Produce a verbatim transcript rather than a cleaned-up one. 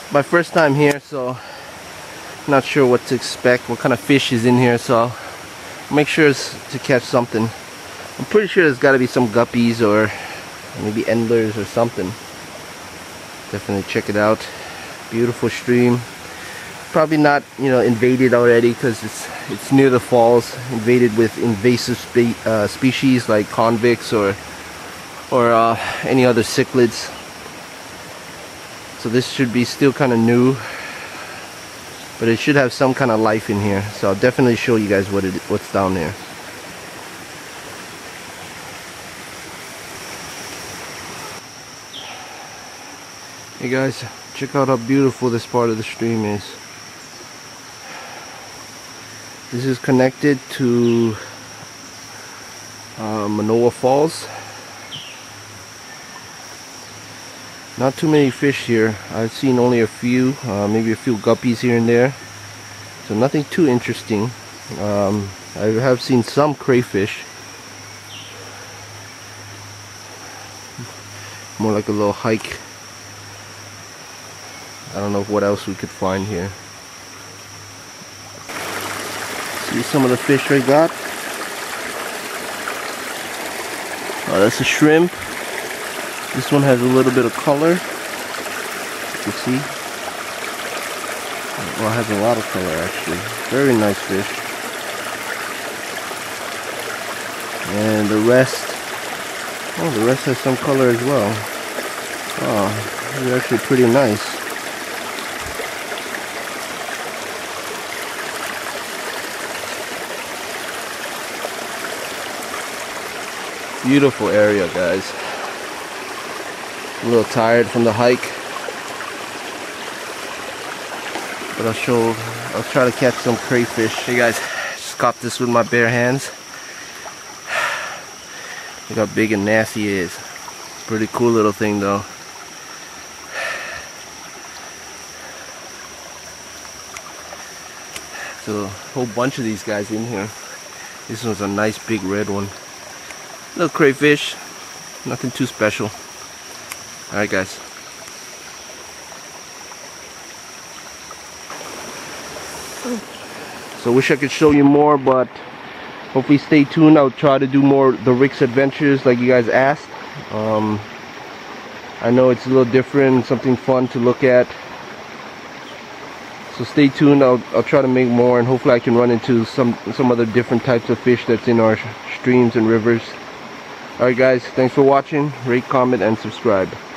my first time here, so not sure what to expect, what kind of fish is in here, so I'll make sure to catch something. I'm pretty sure there's got to be some guppies or maybe endlers or something. Definitely check it out. Beautiful stream. Probably not, you know, invaded already because it's it's near the falls. Invaded with invasive spe uh, species like convicts or or uh, any other cichlids. So this should be still kind of new, but it should have some kind of life in here. So I'll definitely show you guys what it what's down there. Hey guys, check out how beautiful this part of the stream is. This is connected to uh, Manoa Falls. Not too many fish here. I've seen only a few, uh, maybe a few guppies here and there. So nothing too interesting. Um, I have seen some crayfish. More like a little hike. I don't know what else we could find here. See some of the fish I got. Oh, that's a shrimp. This one has a little bit of color. You can see. Well, it has a lot of color actually. Very nice fish. And the rest, oh, the rest has some color as well. Oh, they're actually pretty nice. Beautiful area, guys. A little tired from the hike, but I'll show, I'll try to catch some crayfish. Hey guys, just caught this with my bare hands. Look how big and nasty it is. Pretty cool little thing though. So a whole bunch of these guys in here. This one's a nice big red one. Little crayfish, nothing too special. Alright guys. So wish I could show you more, but hopefully stay tuned. I'll try to do more the Rick's Adventures like you guys asked. Um, I know it's a little different, something fun to look at. So stay tuned. I'll, I'll try to make more, and hopefully I can run into some, some other different types of fish that's in our streams and rivers. Alright guys, thanks for watching. Rate, comment, and subscribe.